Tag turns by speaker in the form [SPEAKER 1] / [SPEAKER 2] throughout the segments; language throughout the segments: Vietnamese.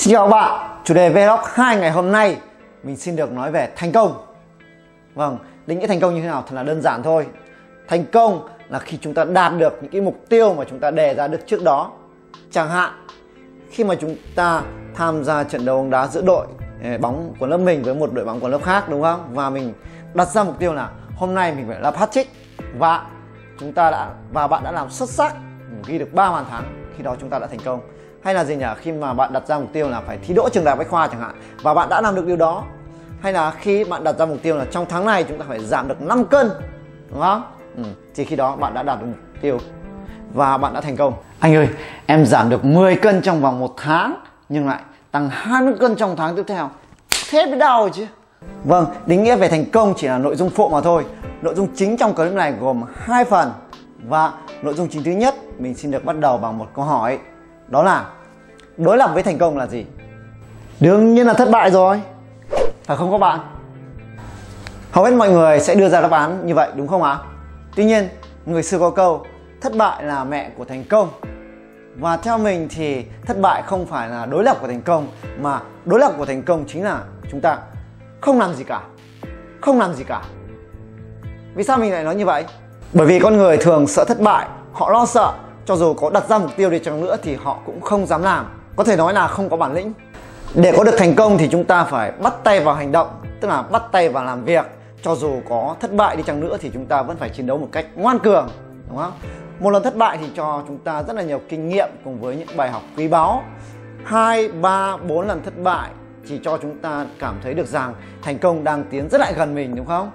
[SPEAKER 1] Xin chào các bạn, chủ đề vlog 2 ngày hôm nay mình xin được nói về thành công. Vâng, định nghĩa thành công như thế nào thật là đơn giản thôi. Thành công là khi chúng ta đạt được những cái mục tiêu mà chúng ta đề ra được trước đó. Chẳng hạn khi mà chúng ta tham gia trận đấu bóng đá giữa đội bóng của lớp mình với một đội bóng của lớp khác, đúng không? Và mình đặt ra mục tiêu là hôm nay mình phải lập hat-trick và bạn đã làm xuất sắc, ghi được 3 bàn thắng, khi đó chúng ta đã thành công. Hay là gì nhỉ? Khi mà bạn đặt ra mục tiêu là phải thi đỗ trường đại học Bách Khoa chẳng hạn, và bạn đã làm được điều đó. Hay là khi bạn đặt ra mục tiêu là trong tháng này chúng ta phải giảm được 5 cân, đúng không? Thì khi đó bạn đã đạt được mục tiêu và bạn đã thành công. Anh ơi, em giảm được 10 cân trong vòng 1 tháng nhưng lại tăng 20 cân trong tháng tiếp theo, thế mới đau chứ. Vâng, định nghĩa về thành công chỉ là nội dung phụ mà thôi. Nội dung chính trong clip này gồm 2 phần. Và nội dung chính thứ nhất mình xin được bắt đầu bằng một câu hỏi. Đó là đối lập với thành công là gì? Đương nhiên là thất bại rồi, phải không các bạn? Hầu hết mọi người sẽ đưa ra đáp án như vậy, đúng không ạ? Tuy nhiên, người xưa có câu thất bại là mẹ của thành công. Và theo mình thì thất bại không phải là đối lập của thành công, mà đối lập của thành công chính là chúng ta không làm gì cả. Không làm gì cả. Vì sao mình lại nói như vậy? Bởi vì con người thường sợ thất bại, họ lo sợ. Cho dù có đặt ra mục tiêu đi chăng nữa thì họ cũng không dám làm. Có thể nói là không có bản lĩnh. Để có được thành công thì chúng ta phải bắt tay vào hành động, tức là bắt tay vào làm việc. Cho dù có thất bại đi chăng nữa thì chúng ta vẫn phải chiến đấu một cách ngoan cường, đúng không? Một lần thất bại thì cho chúng ta rất là nhiều kinh nghiệm cùng với những bài học quý báu. 2, 3, 4 lần thất bại chỉ cho chúng ta cảm thấy được rằng thành công đang tiến rất lại gần mình, đúng không?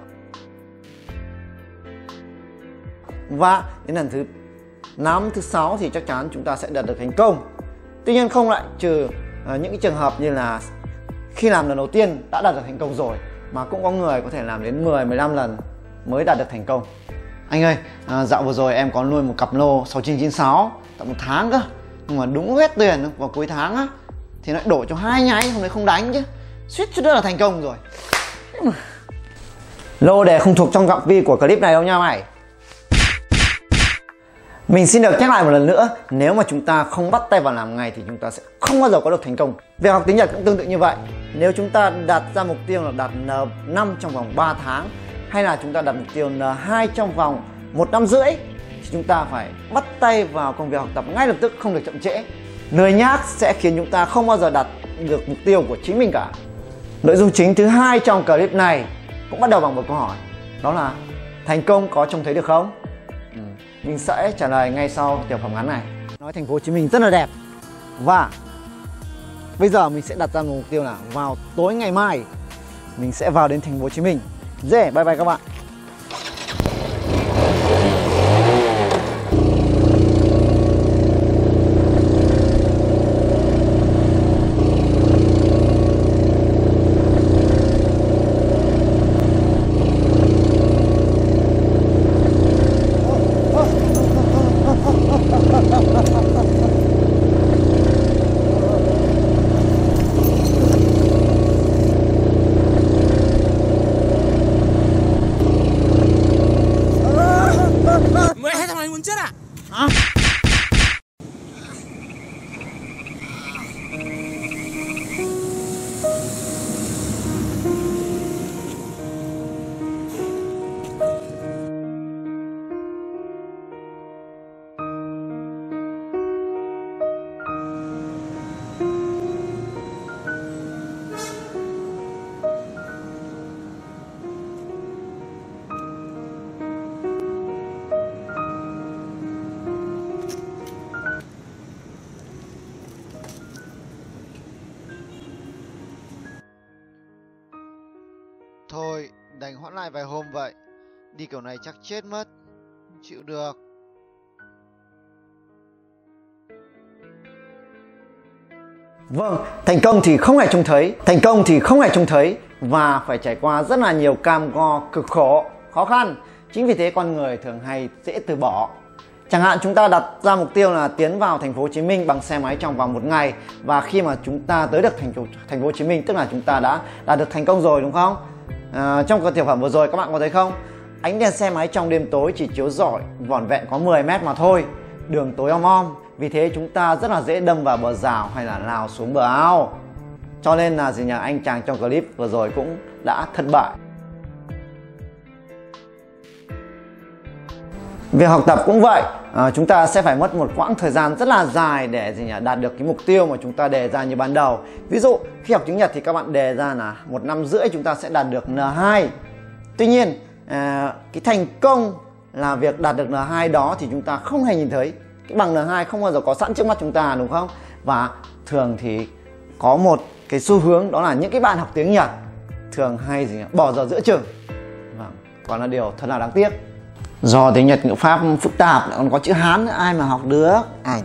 [SPEAKER 1] Và đến lần thứ 5, thứ 6 thì chắc chắn chúng ta sẽ đạt được thành công. Tuy nhiên không lại trừ những cái trường hợp như là khi làm lần đầu tiên đã đạt được thành công rồi, mà cũng có người có thể làm đến 10, 15 lần mới đạt được thành công. Anh ơi, dạo vừa rồi em có nuôi một cặp lô 6996 tận 1 tháng cơ. Nhưng mà đúng hết tiền vào cuối tháng á thì lại đổ cho 2 nháy, hôm nay không đánh chứ. Suýt chút nữa là thành công rồi. Lô đề không thuộc trong phạm vi của clip này đâu nha mày. Mình xin được nhắc lại một lần nữa, nếu mà chúng ta không bắt tay vào làm ngay thì chúng ta sẽ không bao giờ có được thành công. Việc học tiếng Nhật cũng tương tự như vậy. Nếu chúng ta đặt ra mục tiêu là đạt N5 trong vòng 3 tháng, hay là chúng ta đặt mục tiêu N2 trong vòng 1 năm rưỡi, thì chúng ta phải bắt tay vào công việc học tập ngay lập tức, không được chậm trễ. Lười nhác sẽ khiến chúng ta không bao giờ đạt được mục tiêu của chính mình cả. Nội dung chính thứ hai trong clip này cũng bắt đầu bằng một câu hỏi. Đó là thành công có trông thấy được không? Mình sẽ trả lời ngay sau tiểu phẩm ngắn này. Nói thành phố Hồ Chí Minh rất là đẹp. Và bây giờ mình sẽ đặt ra một mục tiêu là vào tối ngày mai mình sẽ vào đến thành phố Hồ Chí Minh. Bye bye các bạn.
[SPEAKER 2] Thôi, đành hoãn lại vài hôm vậy. Đi kiểu này chắc chết mất. Không chịu được.
[SPEAKER 1] Vâng, thành công thì không hề trông thấy. Thành công thì không hề trông thấy và phải trải qua rất là nhiều cam go, cực khổ, khó khăn. Chính vì thế con người thường hay dễ từ bỏ. Chẳng hạn chúng ta đặt ra mục tiêu là tiến vào thành phố Hồ Chí Minh bằng xe máy trong vòng 1 ngày. Và khi mà chúng ta tới được thành phố Hồ Chí Minh tức là chúng ta đã đạt được thành công rồi, đúng không? Trong cái tiểu phẩm vừa rồi các bạn có thấy không? Ánh đèn xe máy trong đêm tối chỉ chiếu rọi vỏn vẹn có 10 mét mà thôi. Đường tối om om, vì thế chúng ta rất là dễ đâm vào bờ rào hay là lao xuống bờ ao. Cho nên là gì nhỉ, anh chàng trong clip vừa rồi cũng đã thất bại. Việc học tập cũng vậy, chúng ta sẽ phải mất một quãng thời gian rất là dài để gì nhỉ, đạt được cái mục tiêu mà chúng ta đề ra như ban đầu. Ví dụ khi học tiếng Nhật thì các bạn đề ra là 1 năm rưỡi chúng ta sẽ đạt được N2. Tuy nhiên cái thành công là việc đạt được N2 đó thì chúng ta không hề nhìn thấy. Cái bằng N2 không bao giờ có sẵn trước mắt chúng ta, đúng không? Và thường thì có một cái xu hướng đó là những cái bạn học tiếng Nhật thường hay gì nhỉ, bỏ giờ giữa chừng. Còn là điều thật là đáng tiếc. Do tiếng Nhật ngữ pháp phức tạp, còn có chữ Hán nữa, ai mà học được.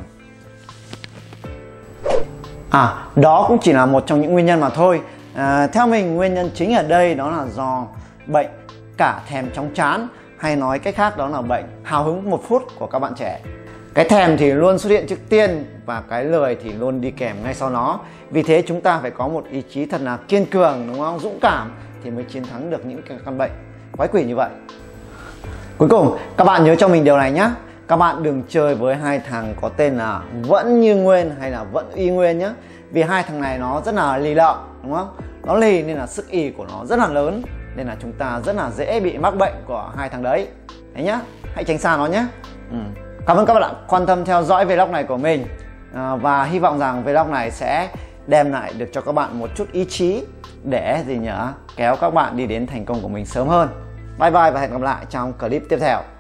[SPEAKER 1] Đó cũng chỉ là một trong những nguyên nhân mà thôi. Theo mình, nguyên nhân chính ở đây đó là do bệnh cả thèm chóng chán, hay nói cách khác đó là bệnh hào hứng 1 phút của các bạn trẻ. Cái thèm thì luôn xuất hiện trước tiên và cái lười thì luôn đi kèm ngay sau nó. Vì thế chúng ta phải có một ý chí thật là kiên cường, đúng không? Dũng cảm thì mới chiến thắng được những cái căn bệnh quái quỷ như vậy. Cuối cùng các bạn nhớ cho mình điều này nhé. Các bạn đừng chơi với hai thằng có tên là Vẫn Như Nguyên hay là Vẫn Y Nguyên nhé. Vì hai thằng này nó rất là lì lợm, đúng không? Nó lì nên là sức ì của nó rất là lớn, nên là chúng ta rất là dễ bị mắc bệnh của hai thằng đấy. Đấy nhá, hãy tránh xa nó nhé. Cảm ơn các bạn đã quan tâm theo dõi vlog này của mình. Và hy vọng rằng vlog này sẽ đem lại được cho các bạn một chút ý chí để kéo các bạn đi đến thành công của mình sớm hơn. Bye bye và hẹn gặp lại trong clip tiếp theo.